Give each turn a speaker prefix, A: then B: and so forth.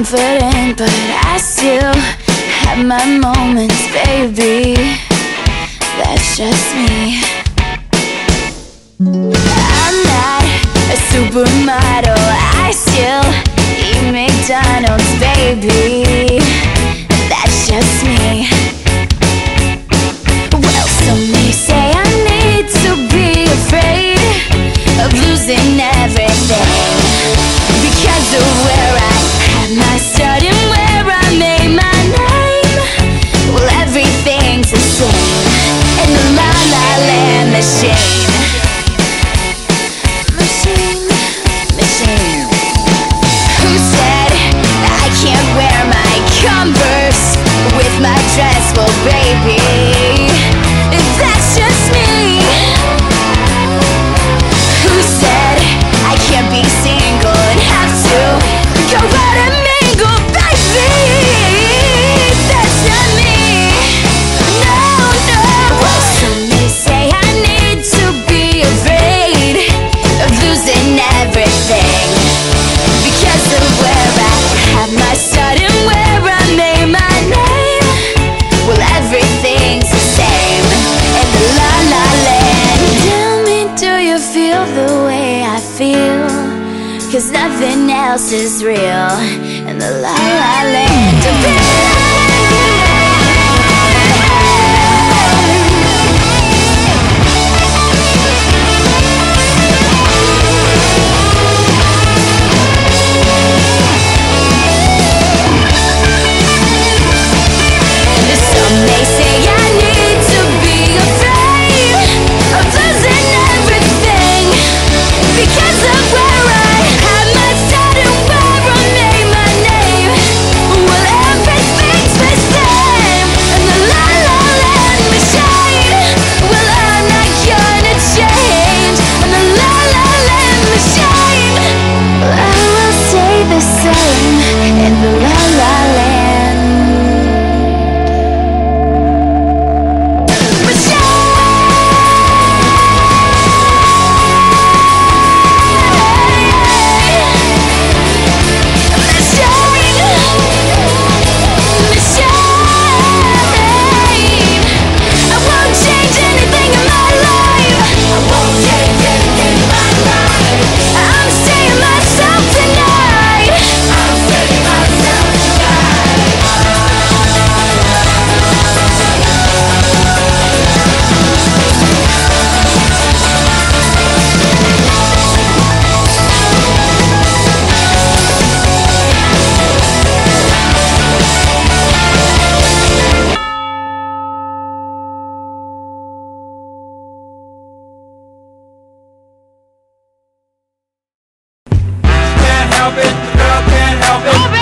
A: confident, but I still have my moments, baby. That's just me. I'm not a supermodel, I still eat McDonald's, baby. That's just me. Well, some may say I need to be afraid of losing everything because of where I had my start and where I made my name. Well, everything's the same in the La La Land machine. Who said I can't wear my Converse with my dress? Well, baby, that's just me. Who said I can't be single and have to go out and mingle, baby? That's not me. No, no. Well, some may say I need to be afraid of losing everything because of where I had my start and where I made my name. Well, everything's the same in the La La Land. Tell me, do you feel the way I feel? 'Cause nothing else is real in the La La Land. Some may say I need to be afraid of losing everything because of where I had my start and where I made my name. Well, everything's the same in the La La Land machine. Well, I'm not gonna change in the La La Land machine. Well, I will stay the same in the La La Land.
B: Can't help it, the girl can't help it.